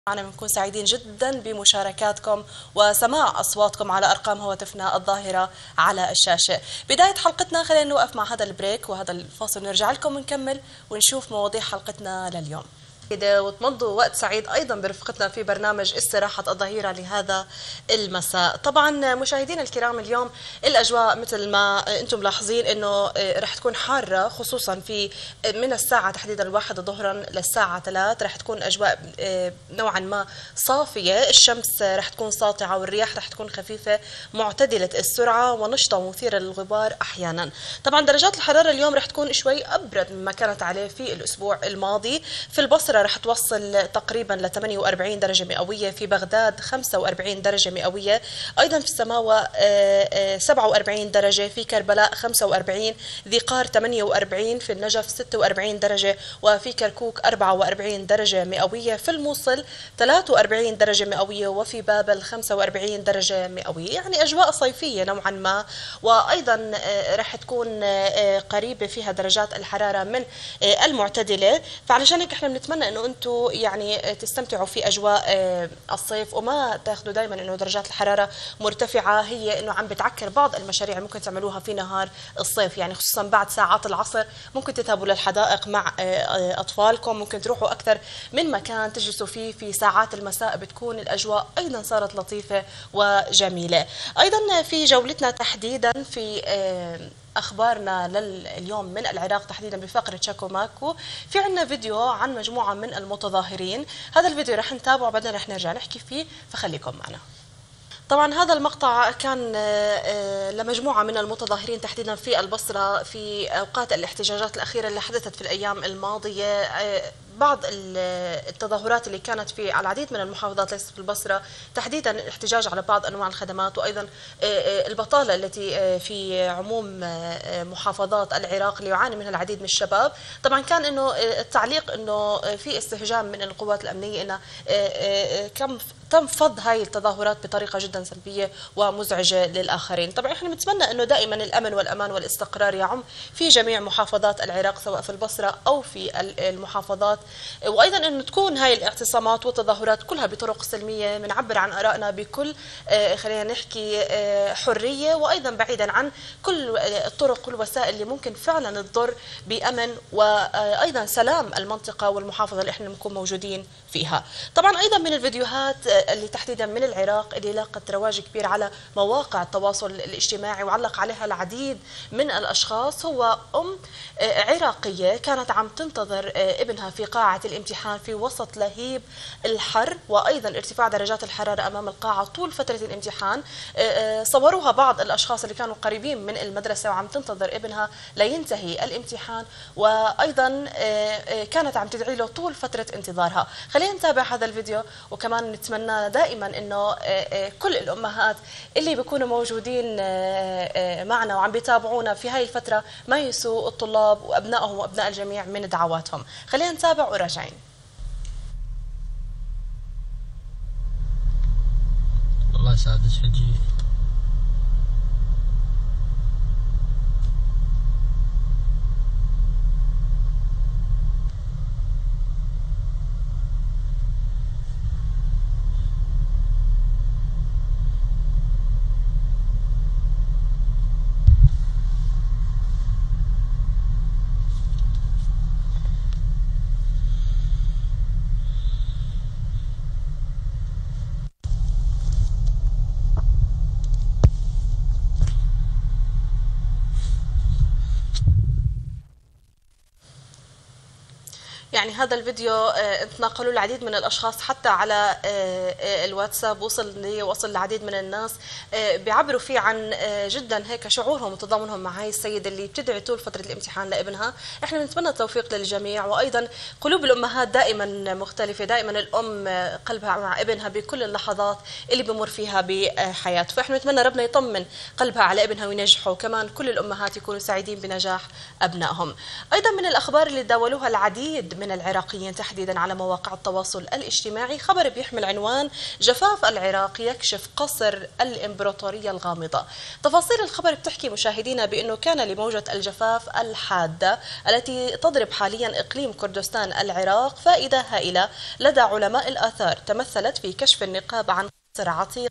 معنا بنكون سعيدين جدا بمشاركاتكم وسماع أصواتكم على أرقام هواتفنا الظاهرة على الشاشة. بداية حلقتنا خلينا نوقف مع هذا البريك وهذا الفاصل ونرجع لكم ونكمل ونشوف مواضيع حلقتنا لليوم وتمضوا وقت سعيد أيضا برفقتنا في برنامج استراحة الظهيرة لهذا المساء. طبعا مشاهدينا الكرام اليوم الأجواء مثل ما أنتم ملاحظين أنه رح تكون حارة، خصوصا في من الساعة تحديدا 1 ظهرا للساعة 3 رح تكون أجواء نوعا ما صافية، الشمس رح تكون ساطعة والرياح رح تكون خفيفة معتدلة السرعة ونشطة ومثيرة للغبار أحيانا. طبعا درجات الحرارة اليوم رح تكون شوي أبرد مما كانت عليه في الأسبوع الماضي. في البصرة رح توصل تقريبا ل 48 درجة مئوية، في بغداد 45 درجة مئوية، أيضا في السماوة 47 درجة، في كربلاء 45، ذي قار 48، في النجف 46 درجة، وفي كركوك 44 درجة مئوية، في الموصل 43 درجة مئوية، وفي بابل 45 درجة مئوية. يعني أجواء صيفية نوعا ما، وأيضا رح تكون قريبة فيها درجات الحرارة من المعتدلة. فعلشان هيك احنا بنتمنى انه انتم يعني تستمتعوا في اجواء الصيف وما تاخذوا دائما انه درجات الحراره مرتفعه هي انه عم بتعكر بعض المشاريع اللي ممكن تعملوها في نهار الصيف، يعني خصوصا بعد ساعات العصر ممكن تذهبوا للحدائق مع اطفالكم، ممكن تروحوا اكثر من مكان تجلسوا فيه في ساعات المساء، بتكون الاجواء ايضا صارت لطيفه وجميله. ايضا في جولتنا تحديدا في أخبارنا لليوم من العراق تحديدا بفقرة شاكو ماكو، في عنا فيديو عن مجموعة من المتظاهرين. هذا الفيديو رح نتابعه وبعدين رح نرجع نحكي فيه، فخليكم معنا. طبعا هذا المقطع كان لمجموعة من المتظاهرين تحديدا في البصرة في أوقات الاحتجاجات الأخيرة اللي حدثت في الأيام الماضية. بعض التظاهرات اللي كانت في العديد من المحافظات ليس في البصرة، تحديدا الاحتجاج على بعض أنواع الخدمات، وأيضا البطالة التي في عموم محافظات العراق اللي يعاني منها العديد من الشباب. طبعا كان أنه التعليق أنه في استهجان من القوات الأمنية، أنه تم فض هاي التظاهرات بطريقة جدا سلبية ومزعجة للآخرين. طبعا احنا نتمنى أنه دائما الأمن والأمان والاستقرار يعم في جميع محافظات العراق سواء في البصرة أو في المحافظات، وأيضا أنه تكون هاي الاعتصامات والتظاهرات كلها بطرق سلمية، بنعبر عن آرائنا بكل خلينا نحكي حرية، وأيضا بعيدا عن كل الطرق والوسائل اللي ممكن فعلا تضر بأمن وأيضا سلام المنطقة والمحافظة اللي احنا بنكون موجودين فيها. طبعا أيضا من الفيديوهات اللي تحديدا من العراق اللي لاقت رواج كبير على مواقع التواصل الاجتماعي وعلق عليها العديد من الأشخاص، هو أم عراقية كانت عم تنتظر ابنها في قاعة الامتحان في وسط لهيب الحر وأيضا ارتفاع درجات الحرارة أمام القاعة طول فترة الامتحان. صوروها بعض الأشخاص اللي كانوا قريبين من المدرسة وعم تنتظر ابنها لينتهي الامتحان، وأيضا كانت عم تدعي له طول فترة انتظارها. خلينا نتابع هذا الفيديو، وكمان نتمنى دائما انه كل الامهات اللي بيكونوا موجودين معنا وعم بيتابعونا في هاي الفترة ما يسوا الطلاب وابنائهم وابناء الجميع من دعواتهم. خلينا نتابع وراجعين. والله سادس حجي يعني هذا الفيديو تناقلوا العديد من الأشخاص حتى على الواتساب، وصل لي وصل لعديد من الناس بيعبروا فيه عن جدا هيك شعورهم وتضامنهم مع هاي السيدة اللي بتدعي طول فترة الامتحان لابنها. احنا بنتمنى التوفيق للجميع، وأيضا قلوب الأمهات دائما مختلفة، دائما الأم قلبها مع ابنها بكل اللحظات اللي بمر فيها بحياته، فاحنا نتمنى ربنا يطمن قلبها على ابنها وينجحه، وكمان كل الأمهات يكونوا سعيدين بنجاح أبنائهم. أيضا من الأخبار اللي تداولوها العديد من العراقيين تحديدا على مواقع التواصل الاجتماعي خبر بيحمل عنوان جفاف العراق يكشف قصر الإمبراطورية الغامضة. تفاصيل الخبر بتحكي مشاهدينا بأنه كان لموجة الجفاف الحادة التي تضرب حاليا إقليم كردستان العراق فائدة هائلة لدى علماء الآثار تمثلت في كشف النقاب عن قصر عتيق.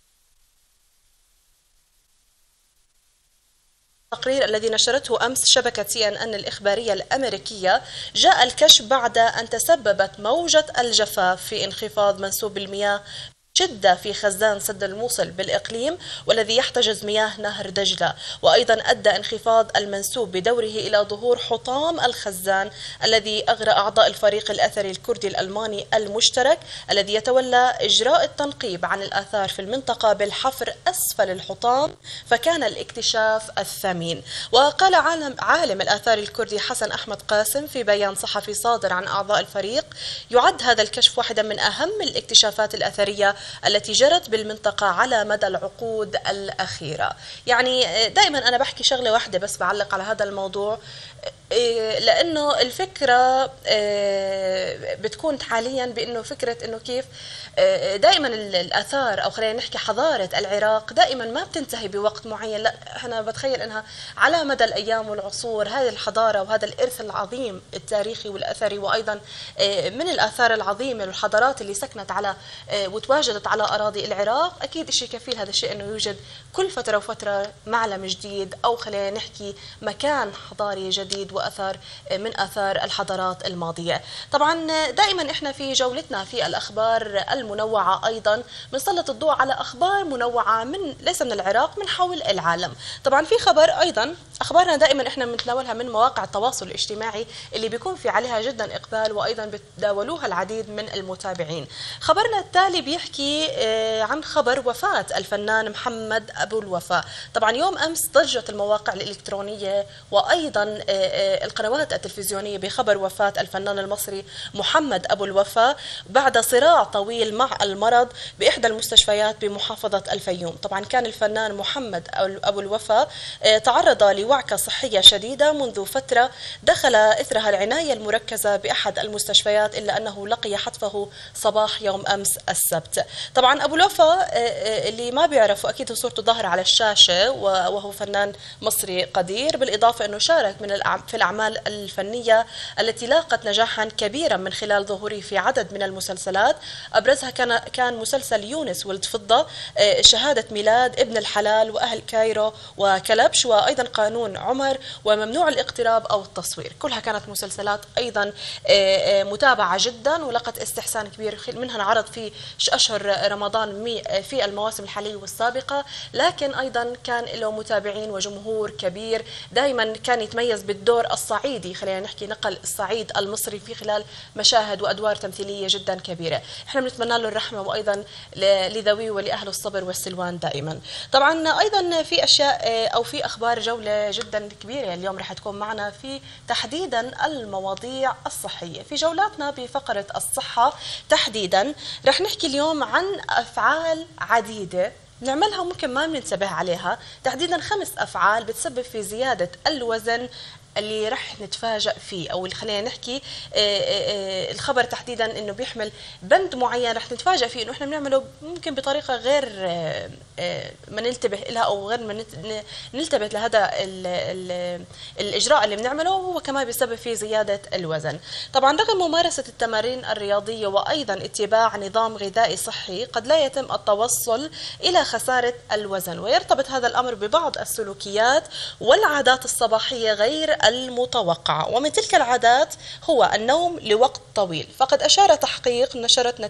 التقرير الذي نشرته أمس شبكة CNN الإخبارية الأمريكية جاء الكشف بعد أن تسببت موجة الجفاف في انخفاض منسوب المياه شدة في خزان سد الموصل بالإقليم والذي يحتجز مياه نهر دجلة، وأيضا أدى انخفاض المنسوب بدوره إلى ظهور حطام الخزان الذي أغرى أعضاء الفريق الأثري الكردي الألماني المشترك الذي يتولى إجراء التنقيب عن الآثار في المنطقة بالحفر أسفل الحطام، فكان الاكتشاف الثمين. وقال عالم الآثار الكردي حسن أحمد قاسم في بيان صحفي صادر عن أعضاء الفريق: يعد هذا الكشف واحدا من أهم الاكتشافات الأثرية التي جرت بالمنطقة على مدى العقود الأخيرة. يعني دائما أنا بحكي شغلة واحدة بس بعلق على هذا الموضوع، لأنه الفكرة بتكون حاليا بأنه فكرة أنه كيف دائما الآثار أو خلينا نحكي حضارة العراق دائما ما بتنتهي بوقت معين، لا أنا بتخيل أنها على مدى الأيام والعصور هذه الحضارة وهذا الإرث العظيم التاريخي والأثري وأيضا من الآثار العظيمة والحضارات اللي سكنت على وتواجدت على أراضي العراق، أكيد شيء كفيل هذا الشيء أنه يوجد كل فترة وفترة معلم جديد أو خلينا نحكي مكان حضاري جديد وأثر من آثار الحضارات الماضية. طبعا دائما إحنا في جولتنا في الأخبار المنوعة أيضا بنسلط الضوء على أخبار منوعة من ليس من العراق، من حول العالم. طبعا في خبر أيضا أخبارنا دائما إحنا بنتناولها من مواقع التواصل الاجتماعي اللي بيكون في عليها جدا إقبال وأيضا بتداولوها العديد من المتابعين. خبرنا التالي بيحكي عن خبر وفاة الفنان محمد أبو الوفا. طبعا يوم أمس ضجت المواقع الإلكترونية وأيضا القنوات التلفزيونية بخبر وفاة الفنان المصري محمد أبو الوفا بعد صراع طويل مع المرض بإحدى المستشفيات بمحافظة الفيوم. طبعا كان الفنان محمد أبو الوفا تعرض لوعكة صحية شديدة منذ فترة دخل إثرها العناية المركزة بأحد المستشفيات، إلا أنه لقي حتفه صباح يوم أمس السبت. طبعا أبو الوفا اللي ما بيعرفوا أكيد صورته ظاهرة على الشاشة، وهو فنان مصري قدير، بالإضافة أنه شارك في الأعمال الفنية التي لاقت نجاحا كبيرا من خلال ظهوره في عدد من المسلسلات، أبرزها كان مسلسل يونس ولد فضة، شهادة ميلاد، ابن الحلال، وأهل كايرو، وكلبش، وأيضا قانون عمر، وممنوع الاقتراب أو التصوير. كلها كانت مسلسلات أيضا متابعة جدا ولقت استحسان كبير، منها انعرض في أشهر رمضان في المواسم الحالية والسابقة، لكن أيضا كان له متابعين وجمهور كبير. دائما كان يتميز بالدور الصعيدي، خلينا نحكي نقل الصعيد المصري في خلال مشاهد وأدوار تمثيلية جدا كبيرة. احنا بنتمنى له الرحمة وأيضا لذويه ولأهل الصبر والسلوان دائما. طبعا أيضا في أشياء أو في أخبار جولة جدا كبيرة اليوم رح تكون معنا في تحديدا المواضيع الصحية. في جولاتنا بفقرة الصحة تحديدا رح نحكي اليوم عن أفعال عديدة نعملها وممكن ما بننتبه عليها، تحديدا 5 أفعال بتسبب في زيادة الوزن اللي رح نتفاجأ فيه، أو اللي خلينا نحكي الخبر تحديدا إنه بيحمل بند معين رح نتفاجأ فيه إنه إحنا بنعمله ممكن بطريقة غير ما ننتبه لها أو غير ما نلتفت لهذا الإجراء اللي بنعمله، وهو كمان بيسبب فيه زيادة الوزن. طبعا رغم ممارسة التمارين الرياضية وأيضا اتباع نظام غذائي صحي قد لا يتم التوصل إلى خسارة الوزن، ويرتبط هذا الأمر ببعض السلوكيات والعادات الصباحية غير المتوقعة، ومن تلك العادات هو النوم لوقت طويل. فقد أشار تحقيق نشرت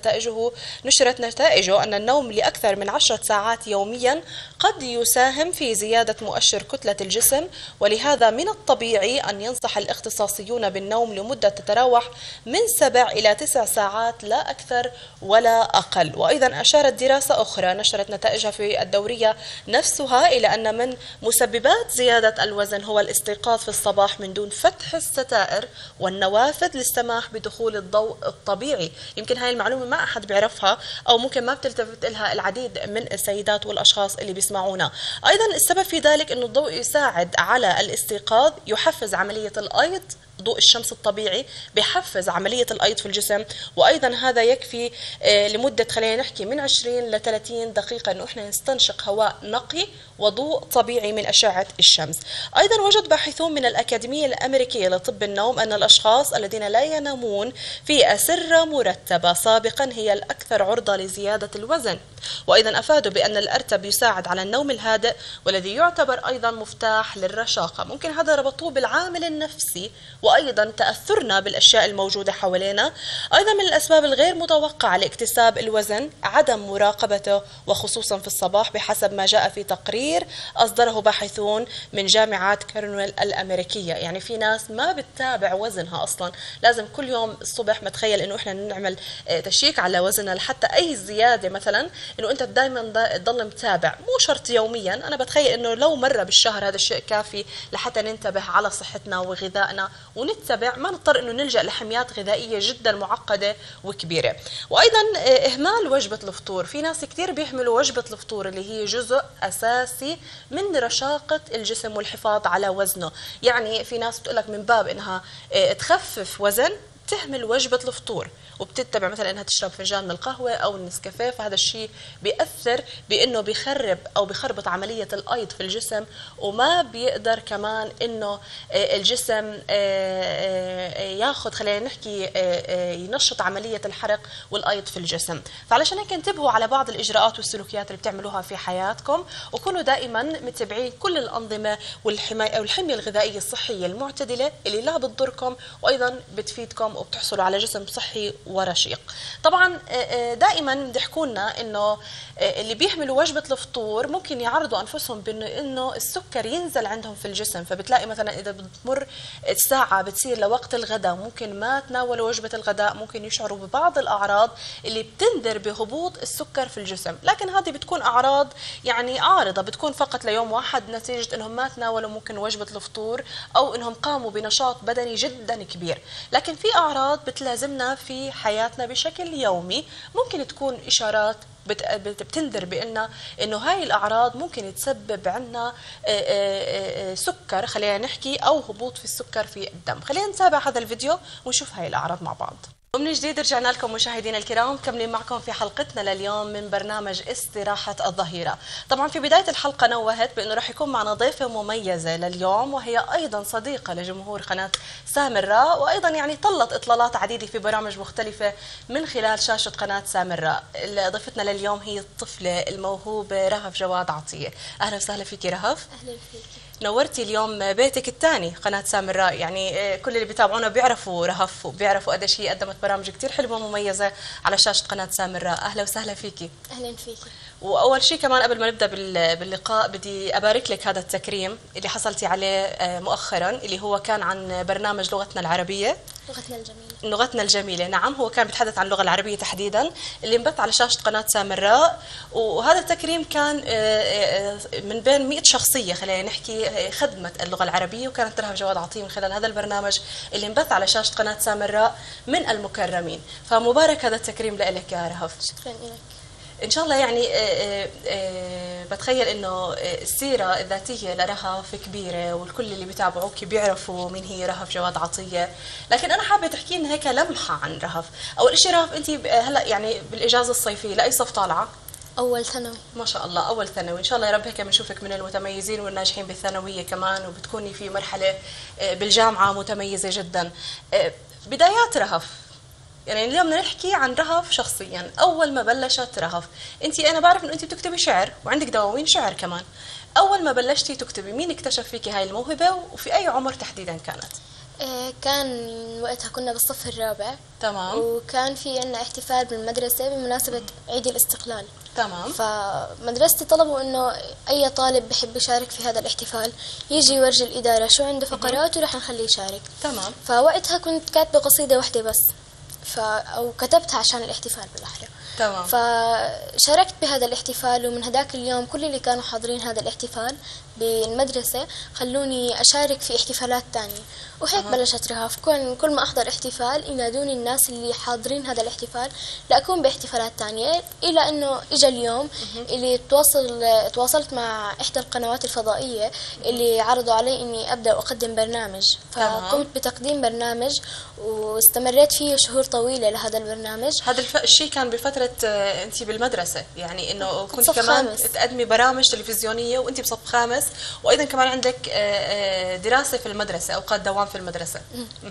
نتائجه أن النوم لأكثر من 10 ساعات يوميا قد يساهم في زيادة مؤشر كتلة الجسم، ولهذا من الطبيعي أن ينصح الاختصاصيون بالنوم لمدة تتراوح من 7 إلى 9 ساعات لا أكثر ولا أقل. وأيضا أشارت دراسة أخرى نشرت نتائجها في الدورية نفسها إلى أن من مسببات زيادة الوزن هو الاستيقاظ في الصباح من دون فتح الستائر والنوافذ للسماح بدخول الضوء الطبيعي. يمكن هاي المعلومة ما أحد بيعرفها أو ممكن ما بتلتفت لها العديد من السيدات والأشخاص اللي بيسمعونا. أيضا السبب في ذلك أن الضوء يساعد على الاستيقاظ، يحفز عملية الأيض ضوء الشمس الطبيعي بحفز عملية الأيض في الجسم، وأيضا هذا يكفي لمدة خلينا نحكي من 20 ل 30 دقيقة إنه إحنا نستنشق هواء نقي وضوء طبيعي من أشعة الشمس. أيضا وجد باحثون من الأكاديمية الأمريكية لطب النوم أن الأشخاص الذين لا ينامون في أسرة مرتبة سابقا هي الأكثر عرضة لزيادة الوزن. وأيضا أفادوا بأن الأرتب يساعد على النوم الهادئ والذي يعتبر أيضا مفتاح للرشاقة. ممكن هذا ربطوه بالعامل النفسي وأيضا تأثرنا بالأشياء الموجودة حوالينا. أيضا من الأسباب الغير متوقعة لاكتساب الوزن عدم مراقبته وخصوصا في الصباح، بحسب ما جاء في تقرير أصدره باحثون من جامعة كورنيل الأمريكية. يعني في ناس ما بتتابع وزنها أصلا، لازم كل يوم الصبح متخيل إنه إحنا نعمل تشيك على وزننا لحتى أي زيادة مثلا إنه أنت دائما تضل متابع، مو شرط يوميا. أنا بتخيل إنه لو مرة بالشهر هذا الشيء كافي لحتى ننتبه على صحتنا وغذائنا ونتبع، ما نضطر إنه نلجأ لحميات غذائية جدا معقدة وكبيرة. وأيضا إهمال وجبة الفطور، في ناس كثير بيهملوا وجبة الفطور اللي هي جزء أساسي من رشاقة الجسم والحفاظ على وزنه. يعني في ناس بتقول لك من باب إنها تخفف وزن تهمل وجبة الفطور وبتتبع مثلا انها تشرب فنجان من القهوه او النسكافيه، فهذا الشيء بيأثر بانه بيخرب او بيخربط عمليه الايض في الجسم، وما بيقدر كمان انه الجسم ياخذ خلينا نحكي ينشط عمليه الحرق والايض في الجسم. فعلشان هيك انتبهوا على بعض الاجراءات والسلوكيات اللي بتعملوها في حياتكم، وكونوا دائما متبعين كل الانظمه والحمايه او الحميه الغذائيه الصحيه المعتدله اللي لا بتضركم وايضا بتفيدكم وبتحصلوا على جسم صحي ورشيق. طبعا دائما بيحكوا لنا انه اللي بيهملوا وجبه الفطور ممكن يعرضوا انفسهم بانه السكر ينزل عندهم في الجسم، فبتلاقي مثلا اذا بتمر الساعه بتصير لوقت الغداء ممكن ما تناولوا وجبه الغداء، ممكن يشعروا ببعض الاعراض اللي بتنذر بهبوط السكر في الجسم. لكن هذه بتكون اعراض يعني عارضه، بتكون فقط ليوم واحد نتيجه انهم ما تناولوا ممكن وجبه الفطور او انهم قاموا بنشاط بدني جدا كبير. لكن في اعراض بتلازمنا في حياتنا بشكل يومي، ممكن تكون إشارات بتنذر انه هاي الاعراض ممكن تسبب عنا سكر خلينا نحكي او هبوط في السكر في الدم. خلينا نتابع هذا الفيديو ونشوف هاي الاعراض مع بعض. ومن جديد رجعنا لكم مشاهدينا الكرام، مكملين معكم في حلقتنا لليوم من برنامج استراحة الظهيرة. طبعا في بداية الحلقة نوهت بأنه راح يكون معنا ضيفة مميزة لليوم، وهي أيضا صديقة لجمهور قناة سامراء، وأيضا يعني طلت إطلالات عديدة في برامج مختلفة من خلال شاشة قناة سامراء. ضيفتنا لليوم هي الطفلة الموهوبة رهف جواد عطية. أهلا وسهلا فيكي رهف. أهلا فيك. نورتي اليوم بيتك الثاني قناة سامراء، يعني كل اللي بيتابعونا بيعرفوا رهف وبيعرفوا قديش هي قدمت برامج كثير حلوة ومميزة على شاشة قناة سامراء. أهلا وسهلا فيكي. أهلا فيكي. وأول شيء كمان قبل ما نبدأ باللقاء بدي أبارك لك هذا التكريم اللي حصلتي عليه مؤخرا، اللي هو كان عن برنامج لغتنا العربية. لغتنا الجميلة. لغتنا الجميلة، نعم، هو كان بيتحدث عن اللغة العربية تحديدا اللي انبث على شاشة قناة سامراء. وهذا التكريم كان من بين 100 شخصية خلينا نحكي خدمت اللغة العربية، وكانت رهف جواد عطية من خلال هذا البرنامج اللي انبث على شاشة قناة سامراء من المكرمين. فمبارك هذا التكريم لك يا رهف. شكرا لك. إن شاء الله. يعني بتخيل إنه السيرة الذاتية لرهف كبيرة، والكل اللي بيتابعوك بيعرفوا مين هي رهف جواد عطية، لكن أنا حابة تحكي لنا هيك لمحة عن رهف. أول شيء رهف، أنت هلا يعني بالإجازة الصيفية لأي صف طالعة؟ أول ثانوي. ما شاء الله، أول ثانوي. إن شاء الله يا رب هيك بنشوفك من المتميزين والناجحين بالثانوية كمان، وبتكوني في مرحلة بالجامعة متميزة جدا. بدايات رهف، يعني اليوم بدنا نحكي عن رهف شخصيا. اول ما بلشت رهف، انا بعرف انه انت بتكتبي شعر وعندك دواوين شعر كمان. اول ما بلشتي تكتبي مين اكتشف فيكي هاي الموهبه، وفي اي عمر تحديدا كانت؟ كان وقتها كنا بالصف الرابع. تمام. وكان في عنا احتفال بالمدرسة بمناسبة عيد الاستقلال. تمام. فمدرستي طلبوا انه اي طالب بحب يشارك في هذا الاحتفال يجي يورجي الادارة شو عنده فقرات وراح نخليه يشارك. تمام. فوقتها كنت كاتبة قصيدة واحدة بس، أو كتبتها عشان الاحتفال بالأحرى. تمام. فشاركت بهذا الاحتفال، ومن هذاك اليوم كل اللي كانوا حاضرين هذا الاحتفال بالمدرسة خلوني أشارك في احتفالات تانية، وهيك بلشت رهف. كل ما أحضر احتفال ينادوني الناس اللي حاضرين هذا الاحتفال لأكون باحتفالات تانية، إلى أنه إجا اليوم اللي تواصلت مع إحدى القنوات الفضائية اللي عرضوا علي إني أبدأ أقدم برنامج، فقمت بتقديم برنامج واستمريت فيه شهور طويلة لهذا البرنامج. هذا الشيء كان بفترة أنت بالمدرسة، يعني إنه كنت صف كمان خامس. تقدمي برامج تلفزيونية وأنت بصف خامس، وأيضا كمان عندك دراسة في المدرسة، أوقات دوام في المدرسة.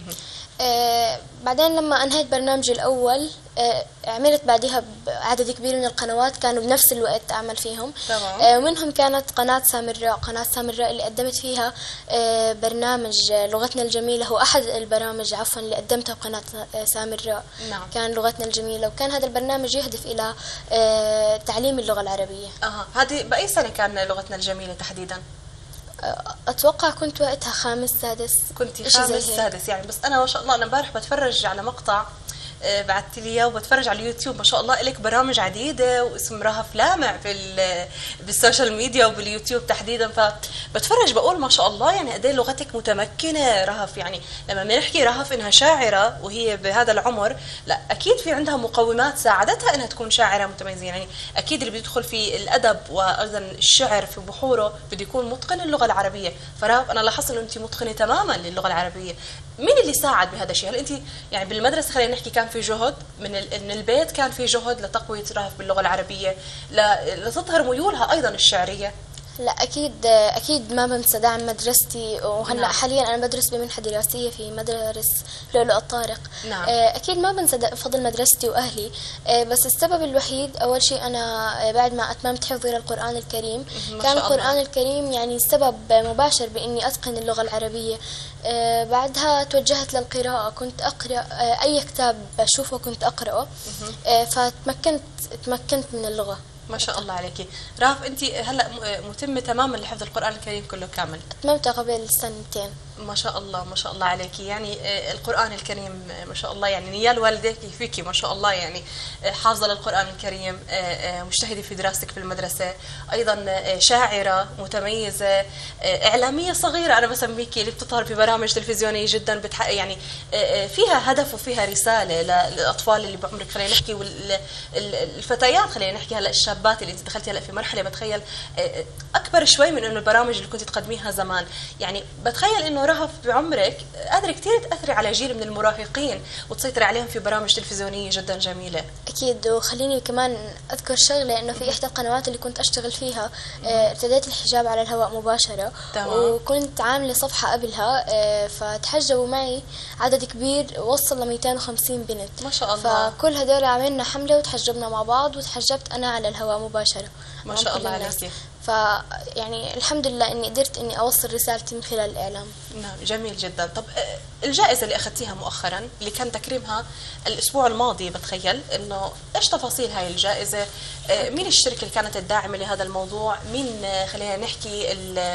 بعدين لما أنهيت برنامجي الأول عملت بعدها بعدد كبير من القنوات كانوا بنفس الوقت أعمل فيهم. ومنهم كانت قناة سامراء اللي قدمت فيها برنامج لغتنا الجميلة، هو أحد البرامج عفوا اللي قدمتها بقناة سامراء. نعم. كان لغتنا الجميلة، وكان هذا البرنامج يهدف إلى تعليم اللغة العربية. هذه بأي سنة كان لغتنا الجميلة تحديدا؟ أتوقع كنت وقتها خامس سادس. كنت إشي زي خامس هيك. سادس يعني. بس أنا ما شاء الله أنا امبارح بتفرج على مقطع بعثت لي اياه وبتفرج على اليوتيوب، ما شاء الله لك برامج عديده واسم رهف لامع بالسوشيال ميديا وباليوتيوب تحديدا، فبتفرج بقول ما شاء الله يعني قد ايه لغتك متمكنه رهف. يعني لما بنحكي رهف انها شاعره وهي بهذا العمر، لا اكيد في عندها مقومات ساعدتها انها تكون شاعره متميزه. يعني اكيد اللي بيدخل في الادب وايضا الشعر في بحوره بده يكون متقن اللغه العربيه، فرهف انا لاحظت انه انت متقنه تماما للغه العربيه. مين اللي ساعد بهذا الشيء؟ هل انت يعني بالمدرسه خلينا نحكي كان في جهد من البيت، كان في جهد لتقويه رهف باللغه العربيه لتظهر ميولها ايضا الشعريه؟ لا اكيد ما بنسى دعم مدرستي، وهلا نعم. حاليا انا بدرس بمنحه دراسيه في مدرس لؤلؤ الطارق. نعم. اكيد ما بنسى فضل مدرستي واهلي. بس السبب الوحيد اول شيء انا بعد ما اتممت حفظي للقران الكريم كان القران الكريم يعني سبب مباشر باني اتقن اللغه العربيه. بعدها توجهت للقراءه، كنت اقرا اي كتاب بشوفه كنت اقراه. فتمكنت من اللغه. ما شاء الله عليكي رهف. انت هلا متمه تماما لحفظ القران الكريم كله كامل؟ اتممته قبل سنتين. ما شاء الله ما شاء الله عليكي. يعني القرآن الكريم ما شاء الله يعني نيال والديك فيكي ما شاء الله، يعني حافظة للقرآن الكريم، مجتهدة في دراستك في المدرسة، أيضا شاعرة متميزة، إعلامية صغيرة أنا بسميكي، اللي بتظهر في برامج تلفزيونية جدا بتحقق يعني فيها هدف وفيها رسالة للأطفال اللي بعمرك خلينا نحكي، والفتيات خلينا نحكي هلا الشابات اللي أنت دخلتي هلا في مرحلة بتخيل أكبر شوي من إنه البرامج اللي كنت تقدميها زمان. يعني بتخيل إنه رهف بعمرك قادرة كثير تأثري على جيل من المراهقين وتسيطري عليهم في برامج تلفزيونية جدا جميلة. أكيد. وخليني كمان أذكر شغلة، إنه في إحدى القنوات اللي كنت أشتغل فيها ارتديت الحجاب على الهواء مباشرة. تمام. وكنت عاملة صفحة قبلها، فتحجبوا معي عدد كبير وصل ل 250 بنت ما شاء الله. فكل هدول عملنا حملة وتحجبنا مع بعض، وتحجبت أنا على الهواء مباشرة. ما شاء الله عليك. يعني الحمد لله إني قدرت إني أوصل رسالتي من خلال الإعلام. نعم جميل جدا. طب الجائزة اللي أخذتيها مؤخرا اللي كان تكريمها الأسبوع الماضي، بتخيل إنه إيش تفاصيل هاي الجائزة؟ مين الشركة اللي كانت الداعمة لهذا الموضوع؟ مين خلينا نحكي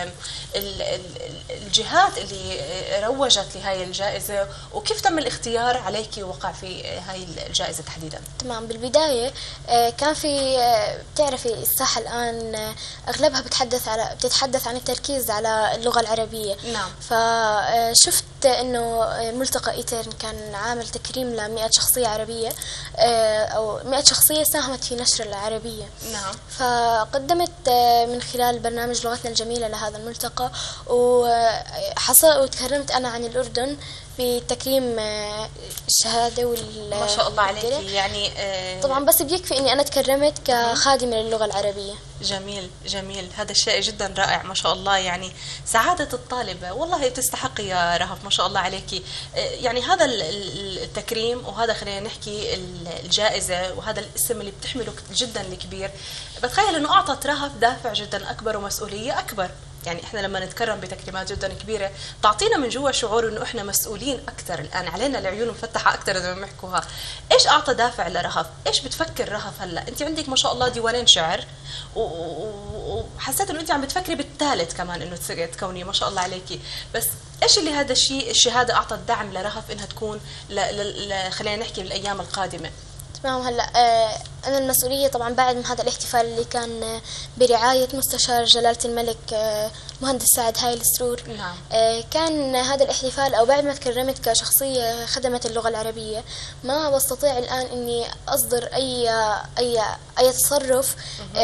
الجهات اللي روجت لهاي الجائزة؟ وكيف تم الاختيار عليك ووقع في هاي الجائزة تحديدا؟ تمام. بالبداية كان في بتعرفي الساحة الآن أغلبها بتتحدث عن التركيز على اللغة العربية. نعم. فشفت إنه ملتقى إيترن كان عامل تكريم ل100 شخصية عربية، أو 100 شخصية ساهمت في نشر العربية. نعم. فقدمت من خلال برنامج لغتنا الجميلة لهذا الملتقى، وتكرمت أنا عن الأردن بتكريم الشهادة ما شاء الله عليك. يعني طبعا بس بيكفي اني انا تكرمت كخادمة للغة العربية. جميل جميل، هذا الشيء جدا رائع ما شاء الله. يعني سعادة الطالبة والله تستحقي يا رهف ما شاء الله عليك. يعني هذا التكريم وهذا خلينا نحكي الجائزة وهذا الاسم اللي بتحمله جدا الكبير، بتخيل انه اعطت رهف دافع جدا اكبر ومسؤولية اكبر. يعني احنا لما نتكرم بتكريمات جدا كبيره تعطينا من جوا شعور انه احنا مسؤولين اكثر، الان علينا العيون مفتحه اكثر زي ما بيحكوها. ايش اعطى دافع لرهف؟ ايش بتفكر رهف هلا؟ انت عندك ما شاء الله ديوانين شعر وحسيت انه انت عم بتفكري بالثالث كمان انه تكوني ما شاء الله عليكي، بس ايش اللي هذا الشيء الشهاده اعطت دعم لرهف انها تكون خلينا نحكي بالايام القادمه؟ نعم. هلا أنا المسؤولية طبعا بعد من هذا الاحتفال اللي كان برعاية مستشار جلالة الملك مهندس سعد هايل السرور. نعم. كان هذا الاحتفال أو بعد ما تكرمت كشخصية خدمت اللغة العربية، ما بستطيع الآن إني أصدر أي تصرف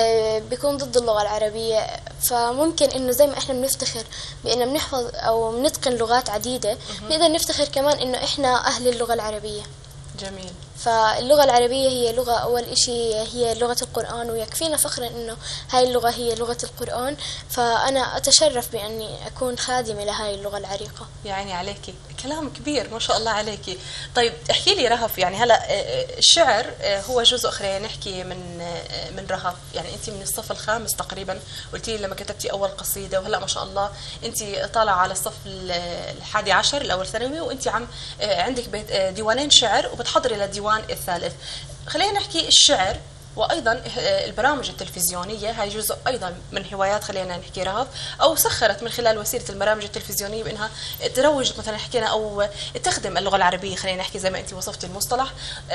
بيكون ضد اللغة العربية. فممكن إنه زي ما إحنا بنفتخر بإننا بنحفظ أو بنتقن لغات عديدة، نقدر نفتخر كمان إنه إحنا أهل اللغة العربية. جميل. فاللغة العربية هي لغة، أول إشي هي لغة القرآن، ويكفينا فخرا إنه هاي اللغة هي لغة القرآن. فأنا أتشرف بأني أكون خادمة لهاي اللغة العريقة. يعني عليكي كلام كبير ما شاء الله عليكي. طيب احكي لي رهف، يعني هلا الشعر هو جزء، خلينا نحكي من رهف، يعني انت من الصف الخامس تقريبا قلتي لي لما كتبتي اول قصيده، وهلا ما شاء الله انت طالعه على الصف الحادي عشر الاول ثانوي، وانت عندك ديوانين شعر وبتحضري للديوان الثالث. خلينا نحكي الشعر وايضا البرامج التلفزيونيه هاي جزء ايضا من هوايات خلينا نحكي رهف، او سخرت من خلال وسيله البرامج التلفزيونيه بانها تروج مثلا حكينا او تخدم اللغه العربيه، خلينا نحكي زي ما انت وصفتي المصطلح.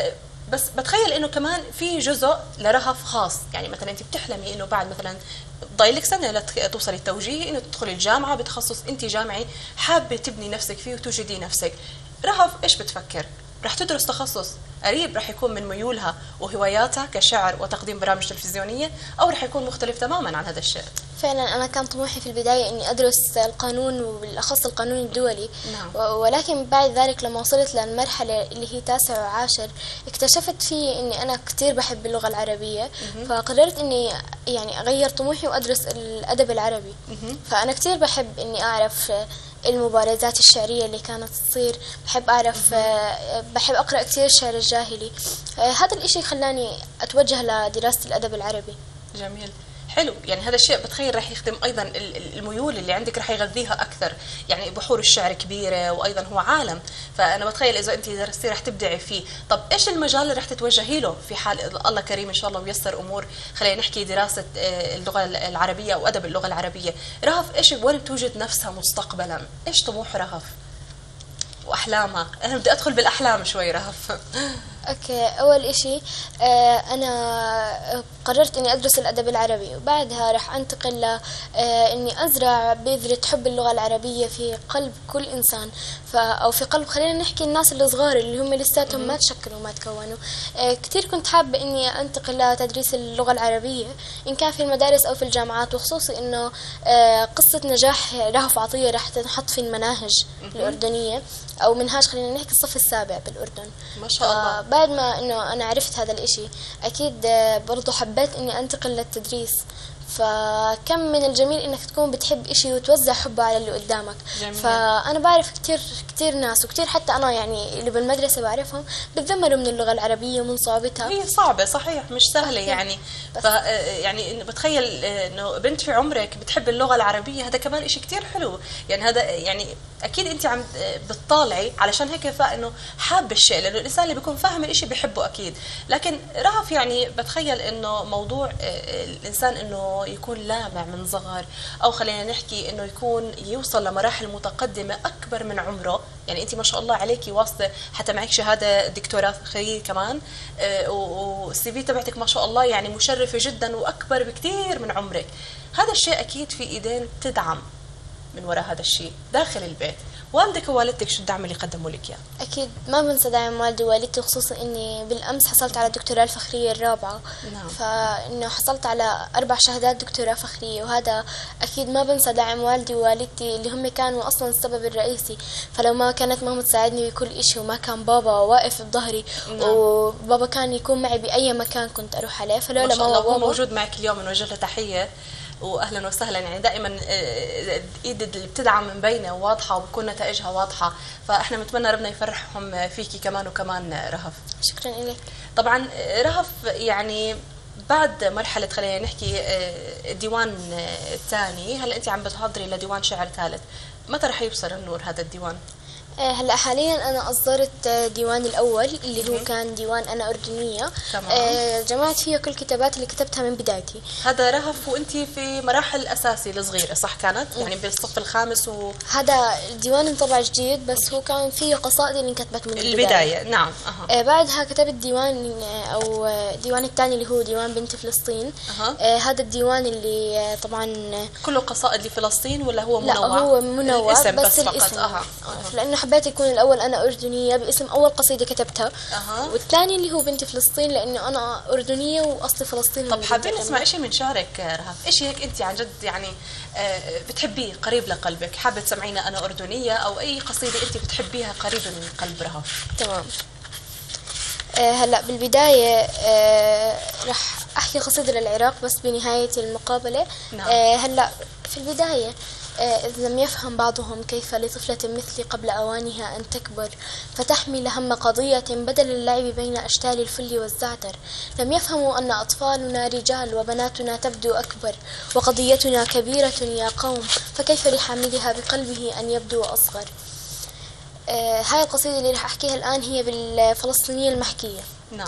بس بتخيل انه كمان في جزء لرهف خاص، يعني مثلا انت بتحلمي انه بعد مثلا ضايلك سنه لتوصلي التوجيه انه تدخلي الجامعه بتخصص انت جامعي حابه تبني نفسك فيه وتوجدي نفسك. رهف ايش بتفكر؟ رح تدرس تخصص قريب رح يكون من ميولها وهواياتها كشعر وتقديم برامج تلفزيونية، أو رح يكون مختلف تماما عن هذا الشيء؟ فعلا أنا كان طموحي في البداية إني أدرس القانون وبالأخص القانون الدولي. نعم. ولكن بعد ذلك لما وصلت للمرحلة اللي هي 9 وعاشر اكتشفت فيه إني أنا كتير بحب اللغة العربية. فقررت إني يعني أغير طموحي وأدرس الأدب العربي. فأنا كتير بحب إني أعرف المبارزات الشعرية اللي كانت تصير، بحب أعرف بحب أقرأ كثير الشعر الجاهلي. هذا الإشي خلاني أتوجه لدراسة الأدب العربي. جميل، حلو. يعني هذا الشيء بتخيل رح يخدم ايضا الميول اللي عندك، رح يغذيها اكثر. يعني بحور الشعر كبيره وايضا هو عالم، فانا بتخيل اذا انت درستي رح تبدعي فيه. طب ايش المجال اللي رح تتوجهي له في حال الله كريم ان شاء الله ويسر امور خلينا نحكي دراسه اللغه العربيه او ادب اللغه العربيه؟ رهف ايش وين توجد نفسها مستقبلا؟ ايش طموح رهف واحلامها؟ انا بدي ادخل بالاحلام شوي رهف. اوكي، اول اشي انا قررت اني ادرس الادب العربي، وبعدها راح انتقل اني ازرع بذرة حب اللغة العربية في قلب كل انسان، او في قلب خلينا نحكي الناس الصغار اللي هم لساتهم ما تشكلوا ما تكونوا. كثير كنت حابة اني انتقل لتدريس اللغة العربية ان كان في المدارس او في الجامعات، وخصوصي انه قصة نجاح رهف عطية راح تنحط في المناهج الاردنية، او منهاج خلينا نحكي الصف السابع بالاردن. ما شاء الله. بعد ما انه انا عرفت هذا الاشي اكيد برضو حبيت اني انتقل للتدريس. فكم من الجميل انك تكون بتحب اشي وتوزع حبه على اللي قدامك. جميل. فانا بعرف كتير ناس، وكتير حتى انا يعني اللي بالمدرسة بعرفهم بتذمروا من اللغة العربية ومن صعوبتها. هي صعبة صحيح، مش سهلة يعني. يعني بتخيل انه بنت في عمرك بتحب اللغة العربية، هذا كمان اشي كتير حلو. يعني هذا يعني اكيد انت عم بتطالعي علشان هيك فانه حاب الشيء، لانه الانسان اللي بيكون فاهم الاشي بيحبه اكيد. لكن رهف يعني بتخيل انه موضوع الانسان انه يكون لامع من صغر، او خلينا نحكي انه يكون يوصل لمراحل متقدمة اكبر من عمره. يعني انت ما شاء الله عليكي واصله حتى معك شهاده دكتوراه خيريه كمان، والسي في تبعتك ما شاء الله يعني مشرفه جدا واكبر بكثير من عمرك. هذا الشيء اكيد في ايدين تدعم من وراء هذا الشيء داخل البيت. والدك ووالدتك شو الدعم اللي قدموا لك اياه؟ اكيد ما بنسى دعم والدي ووالدتي، خصوصا اني بالامس حصلت على الدكتوراه الفخريه الرابعه. نعم. فانه حصلت على 4 شهادات دكتوراه فخريه، وهذا اكيد ما بنسى دعم والدي ووالدتي اللي هم كانوا اصلا السبب الرئيسي. فلو ما كانت ماما تساعدني بكل إشي، وما كان بابا واقف بظهري. نعم. وبابا كان يكون معي باي مكان كنت اروح عليه، فلولا ما شاء ماما الله هو وبابا موجود معك اليوم، بنوجه له تحيه واهلا وسهلا. يعني دائما ايد اللي بتدعم من بينه واضحه وبكون نتائجها واضحه، فاحنا بنتمنى ربنا يفرحهم فيكي كمان وكمان رهف. شكرا لك. طبعا رهف يعني بعد مرحله خلينا نحكي الديوان الثاني، هلا انت عم بتحضري لديوان شعر ثالث، متى رح يبصر النور هذا الديوان؟ هلا حاليا انا اصدرت ديواني الاول اللي هو كان ديوان انا اردنيه. تمام. جمعت فيه كل الكتابات اللي كتبتها من بدايتي. هذا رهف وانت في مراحل الاساسي الصغيره صح كانت؟ يعني بالصف الخامس هذا الديوان انطبع جديد بس هو كان فيه قصائد اللي انكتبت من البدايه. نعم. بعدها كتبت ديوان او ديوان الثاني اللي هو ديوان بنت فلسطين. هذا الديوان اللي طبعا كله قصائد لفلسطين ولا هو منوع؟ لا هو منوع الاسم بس فقط. الاسم. لانه حبيت يكون الاول انا اردنيه باسم اول قصيده كتبتها. والثاني اللي هو بنت فلسطين لانه انا اردنيه واصلي فلسطيني. طب حابين نسمع شيء من شعرك رهف، شيء هيك انت عن جد يعني بتحبيه قريب لقلبك، حابه تسمعينا انا اردنيه او اي قصيده انت بتحبيها قريبه من قلب رهف. تمام. هلا بالبدايه راح احكي قصيده للعراق بس بنهايه المقابله. نعم. هلا في البدايه إذ لم يفهم بعضهم كيف لطفلة مثلي قبل أوانها أن تكبر فتحمل هم قضية بدل اللعب بين أشتال الفل والزعتر، لم يفهموا أن أطفالنا رجال وبناتنا تبدو أكبر وقضيتنا كبيرة يا قوم، فكيف لحاملها بقلبه أن يبدو أصغر. هاي القصيدة اللي راح أحكيها الآن هي بالفلسطينية المحكية. نعم.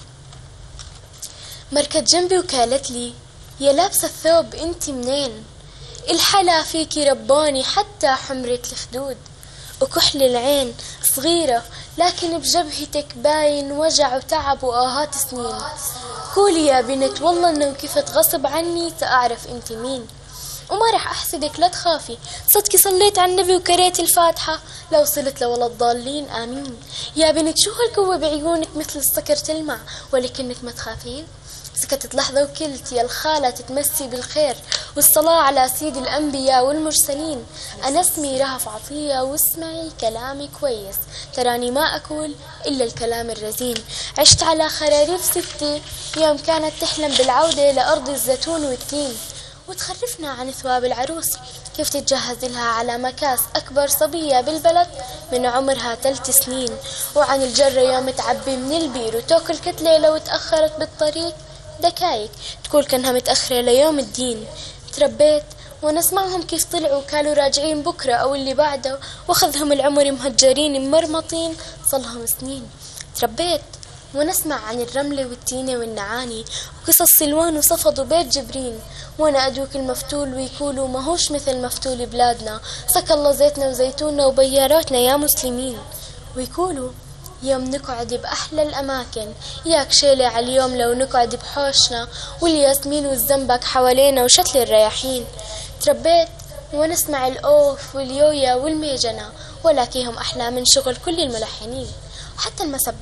مركت جنبي وقالت لي يا لابسة الثوب انت منين؟ الحلا فيكي رباني حتى حمرة الخدود وكحل العين صغيرة لكن بجبهتك باين وجع وتعب وآهات سنين. قولي يا بنت والله انه كيفت غصب عني تأعرف انت مين، وما رح أحسدك لا تخافي صدقي صليت على النبي وكريت الفاتحة لو وصلت لولا الضالين آمين. يا بنت شو هالقوة بعيونك مثل السكر تلمع ولكنك ما تخافين. سكتت لحظة وكلت يا الخالة تتمسي بالخير والصلاة على سيد الأنبياء والمرسلين. أنا اسمي رهف عطية واسمعي كلامي كويس تراني ما أقول إلا الكلام الرزين. عشت على خراريف ستي يوم كانت تحلم بالعودة لأرض الزيتون والتين، وتخرفنا عن ثواب العروس كيف تتجهز لها على مكاس أكبر صبية بالبلد من عمرها 3 سنين، وعن الجرة يوم تعبي من البير وتاكل كتلة لو تأخرت بالطريق دكايك تقول كانها متأخرة ليوم الدين. تربيت وانا اسمعهم كيف طلعوا كانوا راجعين بكرة او اللي بعده واخذهم العمر مهجرين مرمطين صلهم سنين. تربيت وانا اسمع عن الرملة والتينة والنعاني وقصص سلوان وصفد وبيت جبرين، وانا ادوك المفتول ويقولوا ماهوش مثل مفتول بلادنا سك الله زيتنا وزيتوننا وبياراتنا يا مسلمين. ويقولوا يوم نقعد بأحلى الأماكن ياك شيلة على اليوم لو نقعد بحوشنا والياسمين والزنبق حوالينا وشتل الرياحين. تربيت وانا اسمع الأوف واليويا والميجنة ولكنهم أحلى من شغل كل الملحنين. وحتى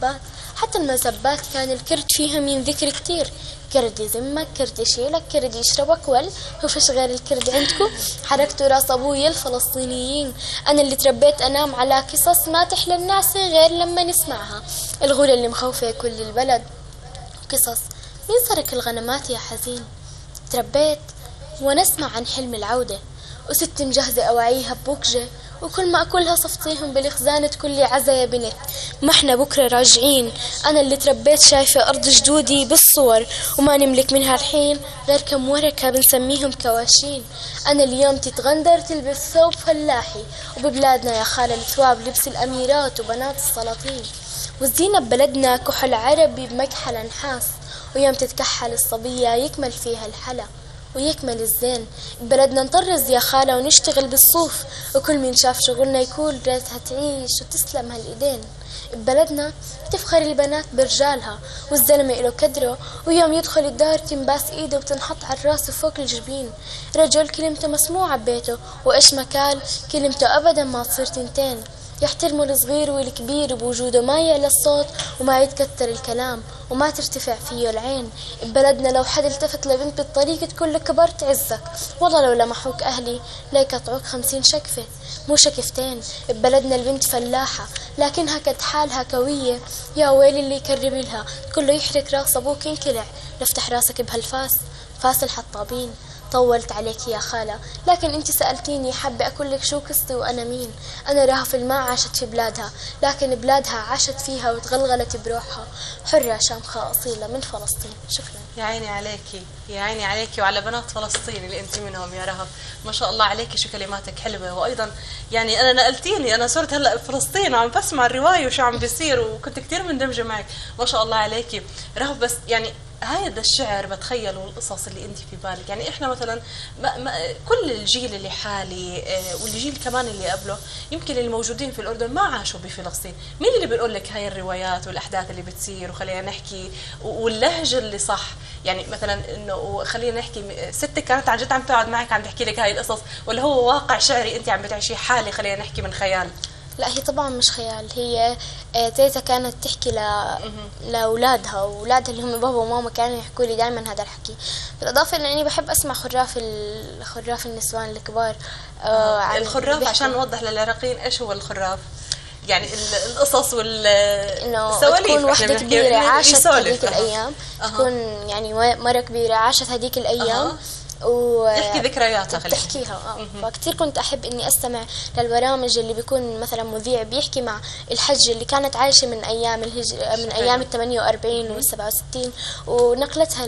المسبات كان الكرد فيهم ينذكر كتير، كرد يزمك كرد يشيلك كرد يشربك هو فيش غير الكرد عندكم؟ حركتوا راس ابويا الفلسطينيين. انا اللي تربيت انام على قصص ما تحلى الناس غير لما نسمعها، الغولة اللي مخوفة كل البلد قصص مين سرق الغنمات يا حزين. تربيت وانا اسمع عن حلم العودة وست مجهزة أواعيها ببوكجة وكل ما أكلها صفطيهم بالخزانة تقول لي عزا يا بنت ما احنا بكرة راجعين. أنا اللي تربيت شايفة أرض جدودي بالصور وما نملك منها الحين غير كم وركة بنسميهم كواشين. أنا اليوم تتغندر تلبس ثوب فلاحي وببلادنا يا خالة الثواب لبس الأميرات وبنات السلاطين، والزينة ببلدنا كحل عربي بمكحل نحاس ويوم تتكحل الصبية يكمل فيها الحلا ويكمل الزين. ببلدنا نطرز يا خالة ونشتغل بالصوف وكل من شاف شغلنا يقول ريتها تعيش وتسلم هالإيدين. ببلدنا تفخر البنات برجالها والزلمة إله كدره ويوم يدخل الدار تنباس إيده وتنحط على الراس فوق الجبين. رجل كلمته مسموعة ببيته وإيش ما قال كلمته أبدا ما تصير تنتين. يحترموا الصغير والكبير بوجوده ما يعلى الصوت وما يتكتر الكلام وما ترتفع فيه العين. ببلدنا لو حد التفت لبنت بالطريق تقول لك كبرت عزك، والله لو لمحوك أهلي ليقطعوك 50 شكفة مو شكفتين. ببلدنا البنت فلاحة لكنها كد حالها كوية، يا ويلي اللي يكرب لها تقول له يحرك راس أبوك ينكلع لفتح راسك بهالفاس فاس الحطابين. طولت عليك يا خالة لكن انت سألتيني حابة أقول لك شو قصتي وأنا مين. أنا رهف ما عاشت في بلادها لكن بلادها عاشت فيها وتغلغلت بروحها، حرة شامخة أصيلة من فلسطين. شكرا. يا عيني عليكي، يا عيني عليكي وعلى بنات فلسطين اللي انت منهم يا رهف. ما شاء الله عليكي، شو كلماتك حلوه. وايضا يعني انا نقلتيني، انا صرت هلا بفلسطين وعم بسمع الروايه وشو عم بيصير، وكنت كثير مندمجه معك. ما شاء الله عليكي رهف. بس يعني هذا الشعر بتخيل والقصص اللي انت في بالك، يعني احنا مثلا كل الجيل اللي حالي والجيل كمان اللي قبله يمكن الموجودين في الاردن ما عاشوا بفلسطين. مين اللي بيقول لك هاي الروايات والاحداث اللي بتصير؟ وخلينا نحكي واللهجه اللي صح، يعني مثلا انه خلينا نحكي ستك كانت عن جد عم تقعد معك عم تحكي لك هاي القصص، ولا هو واقع شعري انت عم بتعيشيه حالي خلينا نحكي من خيال؟ لا، هي طبعا مش خيال. هي تيتا كانت تحكي لأولادها، وأولادها اللي هم بابا وماما كانوا يحكوا لي دائما هذا الحكي. بالإضافة لأني بحب أسمع خراف النسوان الكبار. الخراف عشان نوضح للعراقيين ايش هو الخراف، يعني القصص انه والسواليف. تكون وحدة كبيرة عاشت هذيك يسولف. الأيام، تكون يعني مرة كبيرة عاشت هذيك الأيام يحكي ذكرياتها بتحكيها. فكتير كنت أحب إني أستمع للبرامج اللي بيكون مثلا مذيع بيحكي مع الحج اللي كانت عايشة من أيام من أيام ال 48 وال 67 ونقلتها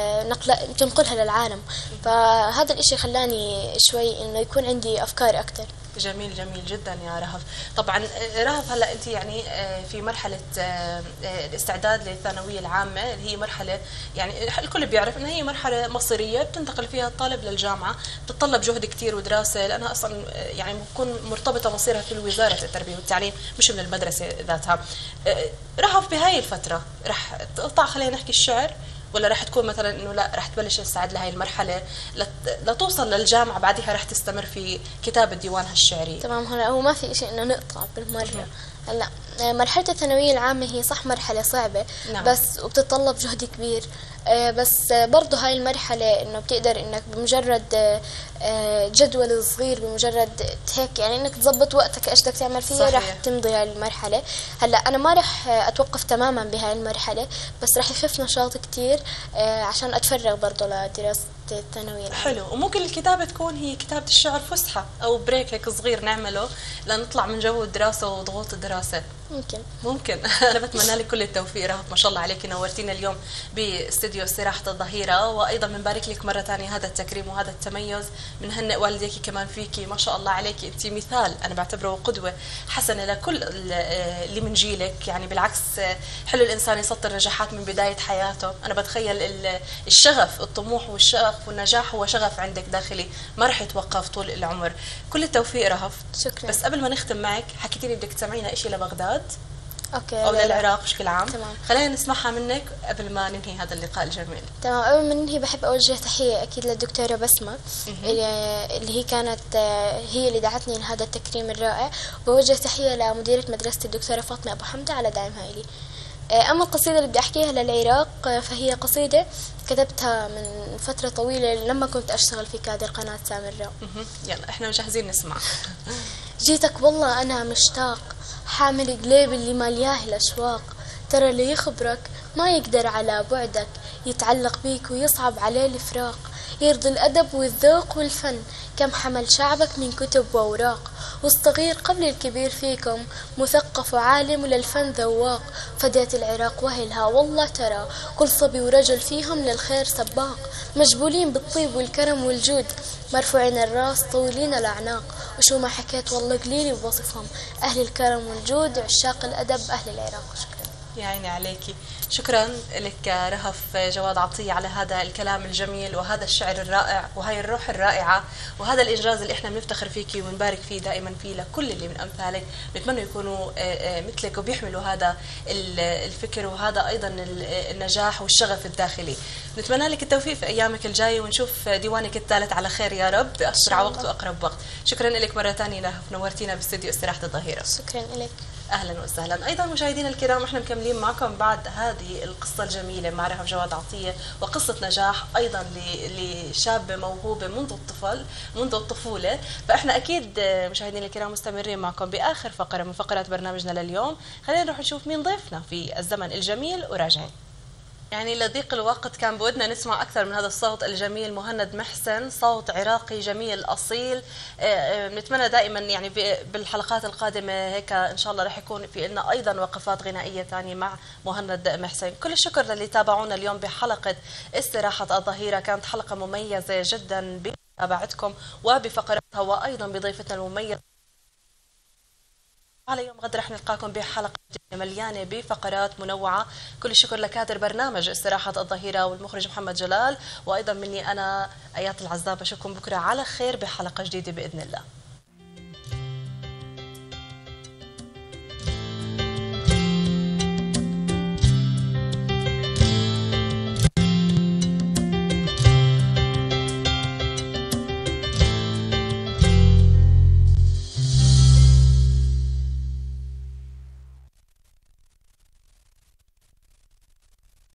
تنقلها للعالم. فهذا الإشي خلاني شوي إنه يكون عندي أفكار أكتر. جميل، جميل جدا يا رهف. طبعا رهف هلا انت يعني في مرحله الاستعداد للثانويه العامه، اللي هي مرحله يعني الكل بيعرف انها هي مرحله مصيريه بتنتقل فيها الطالب للجامعه، بتتطلب جهد كثير ودراسه، لانها اصلا يعني بتكون مرتبطه مصيرها في وزاره التربيه والتعليم مش من المدرسه ذاتها. رهف بهاي الفتره رح تقطع خلينا نحكي الشعر، ولا رح تكون مثلا انه لا رح تبلش تستعد لهي المرحله لتوصل للجامعه بعدها رح تستمر في كتابه ديوانها الشعري؟ تمام. هلا هو ما في شيء انه نقطع بالمره. هلا مرحله الثانويه العامه هي صح مرحله صعبه، نعم. بس وبتتطلب جهد كبير، بس برضه هاي المرحله انه بتقدر انك بمجرد جدول صغير، بمجرد هيك يعني انك تظبط وقتك ايش بدك تعمل فيه، صحيح. راح تمضي هاي المرحله. هلا انا ما راح اتوقف تماما بهاي المرحله، بس راح يخف نشاط كتير عشان اتفرغ برضه لدراسه الثانويه العامه. حلو. وممكن الكتابه تكون هي كتابه الشعر فسحه او بريك هيك صغير نعمله لنطلع من جو الدراسه وضغوط الدراسه. ممكن انا بتمنى لك كل التوفيق رهف. ما شاء الله عليك، نورتينا اليوم باستديو استراحه الظهيره، وايضا بنبارك لك مره ثانيه هذا التكريم وهذا التميز. بنهنئ والديك كمان فيكي. ما شاء الله عليك، انت مثال انا بعتبره قدوه حسنه لكل اللي من جيلك. يعني بالعكس حلو الانسان يسطر نجاحات من بدايه حياته. انا بتخيل الشغف، الطموح والشغف والنجاح هو شغف عندك داخلي ما رح يتوقف طول العمر. كل التوفيق رهف. شكرا. بس قبل ما نختم معك، حكيتي لي بدك تسمعينا شيء لبغداد اوكي او للعراق بشكل عام. تمام. خلينا نسمعها منك قبل ما ننهي هذا اللقاء الجميل. تمام. قبل ما ننهي بحب اوجه تحيه اكيد للدكتوره بسمه اللي هي كانت هي اللي دعتني لهذا التكريم الرائع. وبوجه تحيه لمديره مدرسه الدكتوره فاطمه ابو حمده على دعمها لي. اما القصيده اللي بدي احكيها للعراق فهي قصيده كتبتها من فتره طويله لما كنت اشتغل في كادر قناه سامراء. يلا احنا جاهزين نسمع. جيتك والله انا مشتاق، حامل قليب اللي ملياه الاشواق، ترى اللي يخبرك ما يقدر على بعدك، يتعلق بيك ويصعب عليه الفراق، يرضي الأدب والذوق والفن، كم حمل شعبك من كتب وأوراق، والصغير قبل الكبير فيكم مثقف وعالم وللفن ذواق، فديت العراق وهلها والله ترى كل صبي ورجل فيهم للخير سباق، مجبولين بالطيب والكرم والجود، مرفوعين الراس طويلين الأعناق، وشو ما حكيت والله قليلي بوصفهم، أهل الكرم والجود عشاق الأدب أهل العراق. شكرا. يا عيني عليكي. شكرا لك رهف جواد عطية على هذا الكلام الجميل وهذا الشعر الرائع وهي الروح الرائعة وهذا الإنجاز اللي احنا بنفتخر فيكي ونبارك فيه دائما فيه لكل اللي من أمثالك. نتمنى يكونوا مثلك وبيحملوا هذا الفكر وهذا أيضا النجاح والشغف الداخلي. نتمنى لك التوفيق في أيامك الجاية ونشوف ديوانك الثالث على خير يا رب بأسرع وقت وأقرب وقت. شكرا لك مرة ثانية رهف، نورتينا باستديو استراحة الظهيرة. شكرا لك. اهلا وسهلا. ايضا مشاهدينا الكرام احنا مكملين معكم بعد هذه القصه الجميله مع رهف جواد عطيه وقصه نجاح ايضا لشابه موهوبه منذ الطفوله. فاحنا اكيد مشاهدينا الكرام مستمرين معكم باخر فقره من فقرات برنامجنا لليوم. خلينا نروح نشوف مين ضيفنا في الزمن الجميل وراجعين. يعني لضيق الوقت كان بودنا نسمع أكثر من هذا الصوت الجميل. مهند محسن صوت عراقي جميل أصيل. بنتمنى دائما يعني بالحلقات القادمة هيك إن شاء الله رح يكون في لنا أيضا وقفات غنائية ثانية مع مهند محسن. كل الشكر للي تابعونا اليوم بحلقة استراحة الظهيرة، كانت حلقة مميزة جدا بمتابعتكم وبفقراتها وأيضا بضيفتنا المميزة. على يوم غد رح نلقاكم بحلقة مليانة بفقرات منوعة. كل الشكر لكادر برنامج استراحة الظهيرة والمخرج محمد جلال، وأيضا مني أنا آيات العزاب. أشوفكم بكرة على خير بحلقة جديدة بإذن الله.